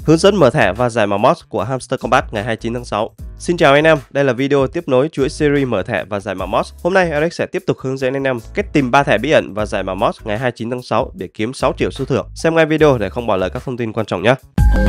Hướng dẫn mở thẻ và giải mã mod của Hamster Combat ngày 29 tháng 6. Xin chào anh em, đây là video tiếp nối chuỗi series mở thẻ và giải mã mod. Hôm nay Eric sẽ tiếp tục hướng dẫn anh em cách tìm 3 thẻ bí ẩn và giải mã mod ngày 29 tháng 6 để kiếm 6 triệu số thưởng. Xem ngay video để không bỏ lỡ các thông tin quan trọng nhé.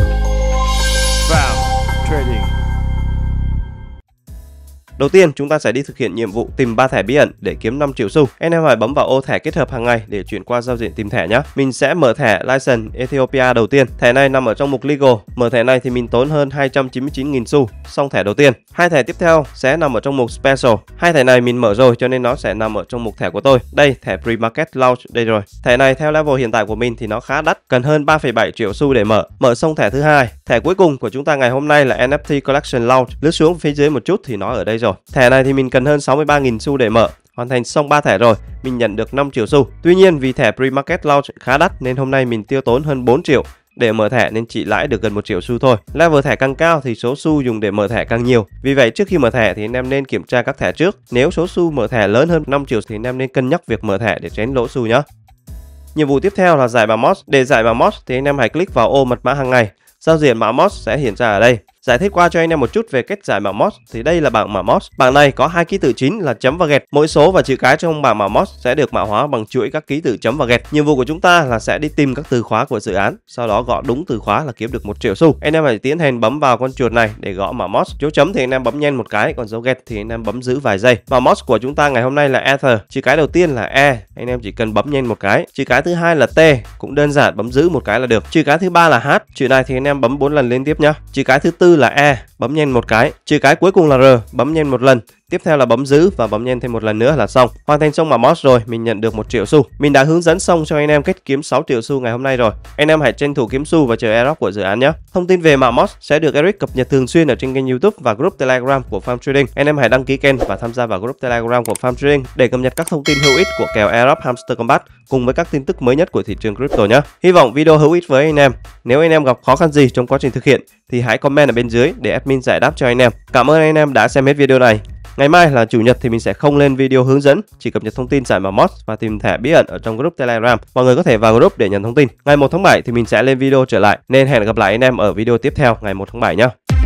Đầu tiên, chúng ta sẽ đi thực hiện nhiệm vụ tìm 3 thẻ bí ẩn để kiếm 5 triệu xu. Anh em hãy bấm vào ô thẻ kết hợp hàng ngày để chuyển qua giao diện tìm thẻ nhé. Mình sẽ mở thẻ License Ethiopia đầu tiên. Thẻ này nằm ở trong mục Legal. Mở thẻ này thì mình tốn hơn 299.000 xu. Xong thẻ đầu tiên. Hai thẻ tiếp theo sẽ nằm ở trong mục Special. Hai thẻ này mình mở rồi cho nên nó sẽ nằm ở trong mục thẻ của tôi. Đây, thẻ Pre-Market Launch đây rồi. Thẻ này theo level hiện tại của mình thì nó khá đắt, cần hơn 3,7 triệu xu để mở. Mở xong thẻ thứ hai. Thẻ cuối cùng của chúng ta ngày hôm nay là NFT Collection Launch. Lướt xuống phía dưới một chút thì nó ở đây rồi. Thẻ này thì mình cần hơn 63.000 xu để mở. Hoàn thành xong 3 thẻ rồi, mình nhận được 5 triệu xu. Tuy nhiên vì thẻ Pre-Market Launch khá đắt nên hôm nay mình tiêu tốn hơn 4 triệu để mở thẻ nên chỉ lãi được gần 1 triệu xu thôi. Level thẻ càng cao thì số xu dùng để mở thẻ càng nhiều. Vì vậy trước khi mở thẻ thì anh em nên kiểm tra các thẻ trước. Nếu số xu mở thẻ lớn hơn 5 triệu thì anh em nên cân nhắc việc mở thẻ để tránh lỗ xu nhé. Nhiệm vụ tiếp theo là giải mã mod. Để giải mã mod thì anh em hãy click vào ô mật mã hàng ngày. Giao diện mã mod sẽ hiện ra ở đây. Giải thích qua cho anh em một chút về cách giải mã mod thì đây là bảng mã mod. Bảng này có hai ký tự chính là chấm và gạch. Mỗi số và chữ cái trong bảng mã mod sẽ được mã hóa bằng chuỗi các ký tự chấm và gạch. Nhiệm vụ của chúng ta là sẽ đi tìm các từ khóa của dự án, sau đó gõ đúng từ khóa là kiếm được 1 triệu xu. Anh em hãy tiến hành bấm vào con chuột này để gõ mã mod. Dấu chấm thì anh em bấm nhanh một cái, còn dấu gạch thì anh em bấm giữ vài giây. Mã mod của chúng ta ngày hôm nay là Ether. Chữ cái đầu tiên là E, anh em chỉ cần bấm nhanh một cái. Chữ cái thứ hai là T, cũng đơn giản, bấm giữ một cái là được. Chữ cái thứ ba là H, chữ này thì anh em bấm 4 lần liên tiếp nhá. Chữ cái thứ tư là E, bấm nhanh một cái. Chữ cái cuối cùng là R, bấm nhanh một lần. Tiếp theo là bấm giữ và bấm nhanh thêm một lần nữa là xong. Hoàn thành xong mã mod rồi, mình nhận được 1 triệu xu. Mình đã hướng dẫn xong cho anh em cách kiếm 6 triệu xu ngày hôm nay rồi. Anh em hãy tranh thủ kiếm xu và chờ airdrop của dự án nhé. Thông tin về mã mod sẽ được Eric cập nhật thường xuyên ở trên kênh YouTube và group Telegram của Farm Trading. Anh em hãy đăng ký kênh và tham gia vào group Telegram của Farm Trading để cập nhật các thông tin hữu ích của kèo airdrop Hamster Combat cùng với các tin tức mới nhất của thị trường crypto nhé. Hy vọng video hữu ích với anh em. Nếu anh em gặp khó khăn gì trong quá trình thực hiện thì hãy comment ở bên dưới để admin giải đáp cho anh em. Cảm ơn anh em đã xem hết video này. Ngày mai là chủ nhật thì mình sẽ không lên video hướng dẫn, chỉ cập nhật thông tin giải mã mod và tìm thẻ bí ẩn ở trong group Telegram. Mọi người có thể vào group để nhận thông tin. Ngày 1 tháng 7 thì mình sẽ lên video trở lại, nên hẹn gặp lại anh em ở video tiếp theo ngày 1 tháng 7 nhé.